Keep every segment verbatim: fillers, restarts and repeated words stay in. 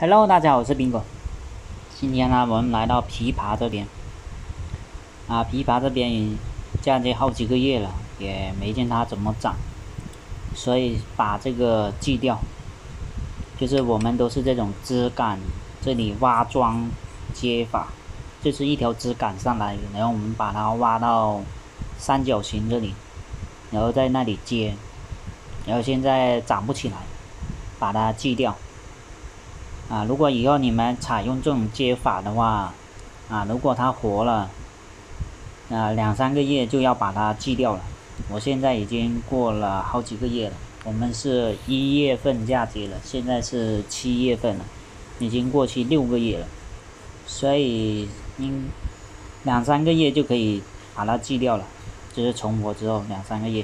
Hello，大家好，我是宾果。今天呢，我们来到枇杷这边。啊，枇杷这边嫁接好几个月了，也没见它怎么长，所以把这个锯掉。就是我们都是这种枝杆，这里挖桩接法，就是一条枝杆上来，然后我们把它挖到三角形这里，然后在那里接，然后现在长不起来，把它锯掉。啊，如果以后你们采用这种接法的话，啊，如果它活了，啊，两三个月就要把它锯掉了。我现在已经过了好几个月了，我们是一月份嫁接了，现在是七月份了，已经过去六个月了，所以应两三个月就可以把它锯掉了，就是重活之后两三个月。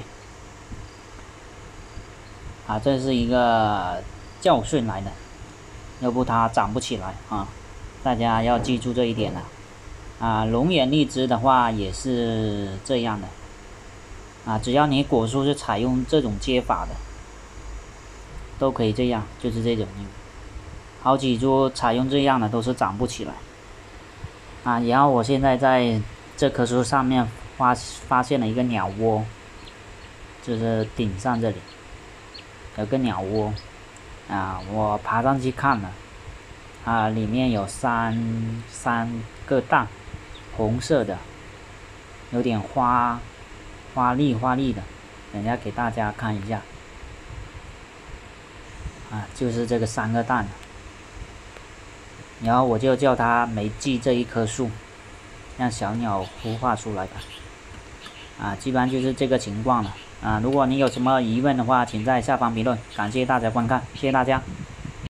啊，这是一个教训来的。要不它长不起来啊！大家要记住这一点了啊！龙眼荔枝的话也是这样的啊，只要你果树是采用这种接法的，都可以这样，就是这种。好几株采用这样的都是长不起来啊。然后我现在在这棵树上面发发现了一个鸟窝，就是顶上这里有个鸟窝。啊，我爬上去看了，啊，里面有三三个蛋，红色的，有点花花粒花粒的，等下给大家看一下，啊，就是这个三个蛋，然后我就叫它没锯这一棵树，让小鸟孵化出来吧，啊，基本上就是这个情况了，啊，如果你有什么疑问的话，请在下方评论，感谢大家观看，谢谢大家。